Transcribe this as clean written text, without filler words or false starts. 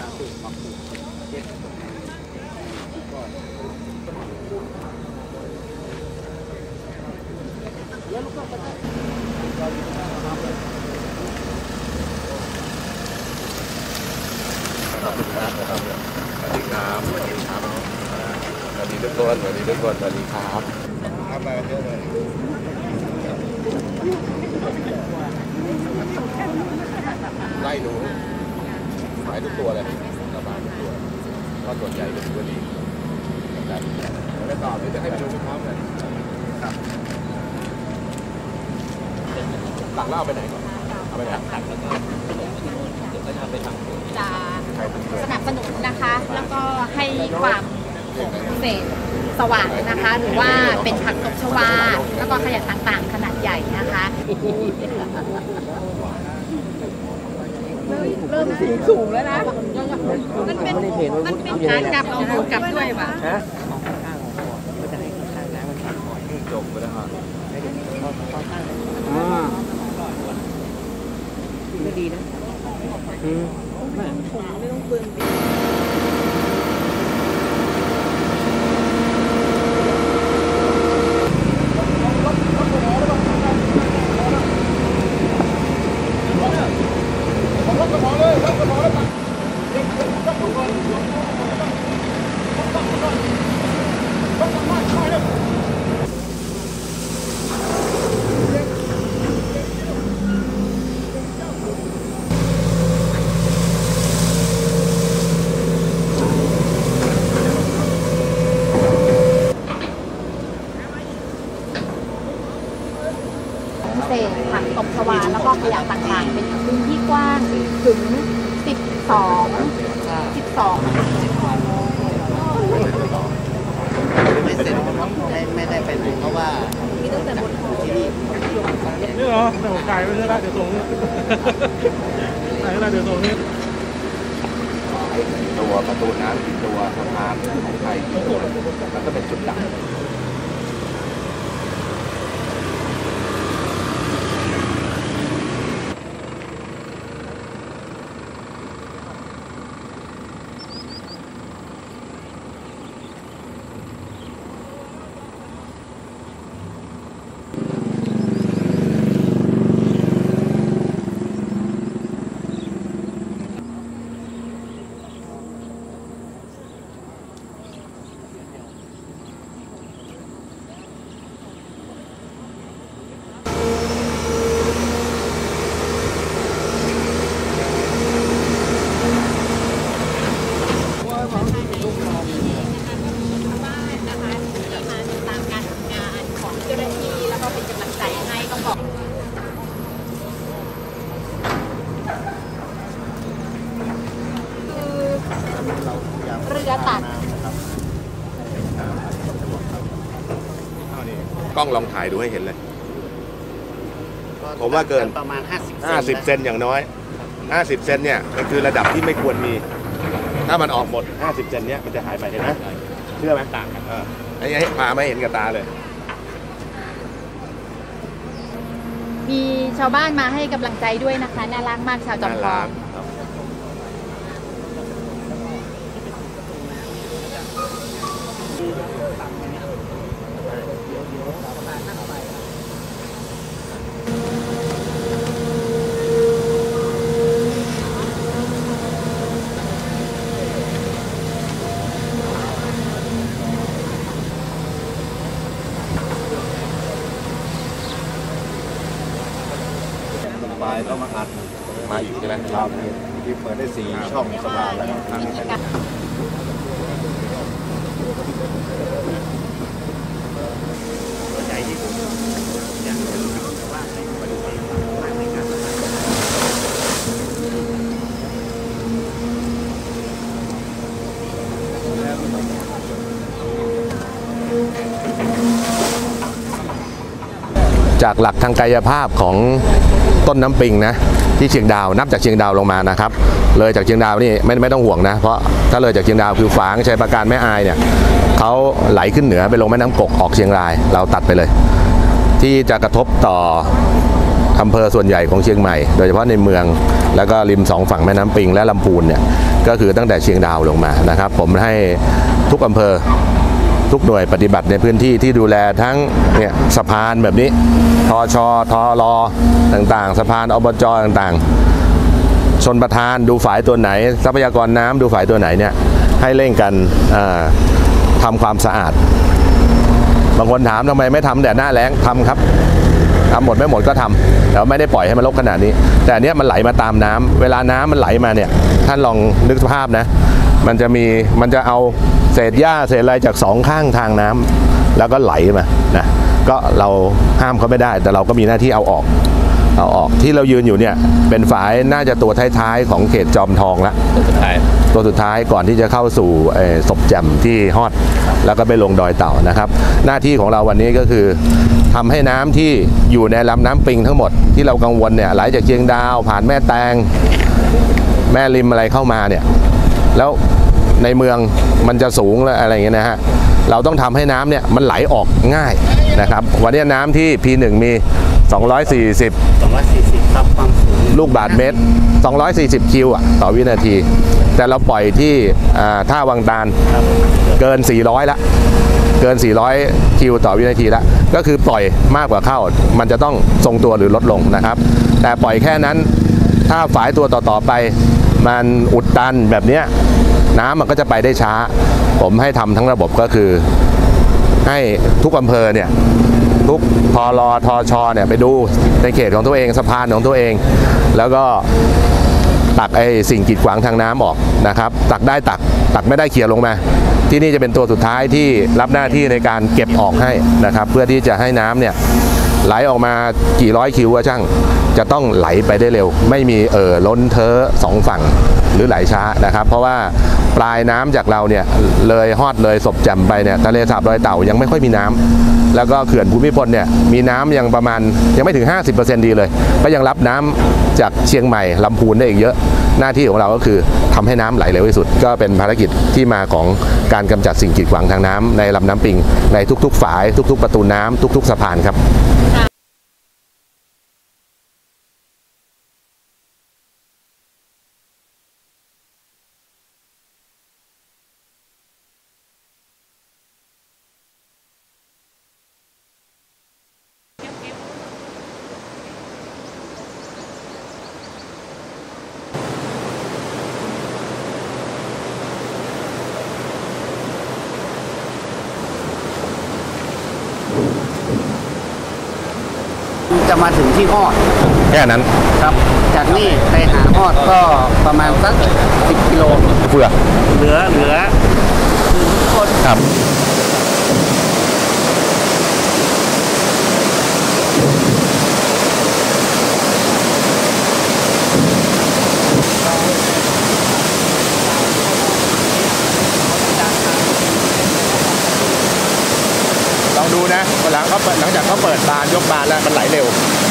ทุกคนสวัสดีทุกคนสวัสดีครับทำมาเยอะเลยไล่ดูหมายทุกตัวเลยระบาดทุกตัวก็ส่วนใหญ่เป็นตัวนี้กันแล้วต่อที่จะให้ไปดูพร้อมกันครับตักแล้วเอาไปไหนก่อนเอาไปไหนตักแล้วก็เดี๋ยวก็จะไปทำจะสนับสนุนนะคะแล้วก็ให้ความเศษสว่างนะคะหรือว่าเป็นผักตบชวาแล้วก็ขยะต่างๆขนาดใหญ่นะคะเริ่มสูงแล้วนะมันเป็นการกลับเอาหูกลับด้วยป่ะจบไปแล้วครับไม่ดีนะไม่ต้องเปลืองเศษผักตบชวาแล้วก็ขยะต่างๆเป็นพื้นที่กว้างถึง12ไม่ได้ไปไหนเพราะว่าที่นี่นี่เหรอแต่ผมไกลไม่ใช่ละเดี๋ยวส่งนี่ไหนละเดี๋ยวส่งนี่ตัวประตูน้ำตัวสะพานของไทยตัวมันก็เป็นจุดดักเรือตัดกล้องลองถ่ายดูให้เห็นเลยผมว่าเกินประมาณ50 เซนอย่างน้อย50 เซนเนี่ยมันคือระดับที่ไม่ควรมีถ้ามันออกหมด50 เซนเนี่ยมันจะหายไปเห็นไหมเชื่อไหมต่างกันไอ้พาไม่เห็นกับตาเลยมีชาวบ้านมาให้กำลังใจด้วยนะคะน่ารักมากชาวจอมทองก็มาอัดมาอยู่ใช่ไหมครับที่เปิดได้4 ช่องสบายแล้วทางนี้ใหญ่ที่สุดอย่างว่ามาดูในการจากหลักทางกายภาพของต้นน้ำปิงนะที่เชียงดาวนับจากเชียงดาวลงมานะครับเลยจากเชียงดาวนี่ไม่ต้องห่วงนะเพราะถ้าเลยจากเชียงดาวคือฝางชัยปราการแม่อายเนี่ยเขาไหลขึ้นเหนือไปลงแม่น้ำกกออกเชียงรายเราตัดไปเลยที่จะกระทบต่ออำเภอส่วนใหญ่ของเชียงใหม่โดยเฉพาะในเมืองแล้วก็ริม2 ฝั่งแม่น้ำปิงและลำพูนเนี่ยก็คือตั้งแต่เชียงดาวลงมานะครับผมให้ทุกอำเภอทุกหน่วยปฏิบัติในพื้นที่ที่ดูแลทั้งเนี่ยสะพานแบบนี้ทชทรต่างๆสะพานอบจต่างๆชนประทานดูฝายตัวไหนทรัพยากรน้ำดูฝายตัวไหนเนี่ยให้เร่งกันทำความสะอาดบางคนถามทำไมไม่ทำแต่หน้าแล้งทำครับทำหมดไม่หมดก็ทำแต่ไม่ได้ปล่อยให้มันรกขนาดนี้แต่อันนี้มันไหลมาตามน้ำเวลาน้ำมันไหลมาเนี่ยท่านลองนึกภาพนะมันจะเอาเศษหญ้าเศษอะไรจากสองข้างทางน้ำแล้วก็ไหลมานะก็เราห้ามเขาไม่ได้แต่เราก็มีหน้าที่เอาออกที่เรายืนอยู่เนี่ยเป็นฝายน่าจะตัวท้ายๆของเขตจอมทองละตัวสุดท้ายก่อนที่จะเข้าสู่ศพแจ่มที่ฮอดแล้วก็ไปลงดอยเต่านะครับหน้าที่ของเราวันนี้ก็คือทำให้น้ำที่อยู่ในลำน้ำปิงทั้งหมดที่เรากังวลเนี่ยไหลจากเชียงดาวผ่านแม่แตงแม่ริมอะไรเข้ามาเนี่ยแล้วในเมืองมันจะสูงอะไรอย่างเงี้ยนะฮะเราต้องทำให้น้ำเนี่ยมันไหลออกง่ายนะครับวันนี้น้ำที่ P1 มี240ครับความสูงลูกบาศก์เมตร240คิวต่อวินาทีแต่เราปล่อยที่ท่าวังตาลเกิน400ละเกิน400คิวต่อวินาทีละก็คือปล่อยมากกว่าเข้ามันจะต้องทรงตัวหรือลดลงนะครับแต่ปล่อยแค่นั้นถ้าฝายตัวต่อไปมันอุดตันแบบนี้น้ำมันก็จะไปได้ช้าผมให้ทำทั้งระบบก็คือให้ทุกอำเภอเนี่ยทุกทรทชเนี่ยไปดูในเขตของตัวเองสะพานของตัวเองแล้วก็ตักสิ่งกีดขวางทางน้ำออกนะครับตักได้ตักไม่ได้เขี่ยลงมาที่นี่จะเป็นตัวสุดท้ายที่รับหน้าที่ในการเก็บออกให้นะครับเพื่อที่จะให้น้ำเนี่ยไหลออกมากี่ร้อยคิวก็ช่างจะต้องไหลไปได้เร็วไม่มีล้นเท้อสองฝั่งหรือไหลช้านะครับเพราะว่าปลายน้ำจากเราเนี่ยเลยฮอดเลยศพแจ่มไปเนี่ยทะเลสาบดอยเต่ายังไม่ค่อยมีน้ำแล้วก็เขื่อนภูมิพลเนี่ยมีน้ำยังประมาณยังไม่ถึง 50% ดีเลยก็ยังรับน้ำจากเชียงใหม่ลำพูนได้อีกเยอะหน้าที่ของเราก็คือทำให้น้ำไหลเร็วที่สุดก็เป็นภารกิจที่มาของการกำจัดสิ่งกีดขวางทางน้ำในลำน้ำปิงในทุกๆฝายทุกๆประตูน้ำทุกๆสะพานครับจะมาถึงที่ฮอดแค่นั้นครับจากนี่ไปหาฮอดก็ประมาณสัก10 กิโลเพื่อเหลือคนครับลองดูนะหลังจากเขาเปิดบานยกบานแล้วมันไหลเร็ว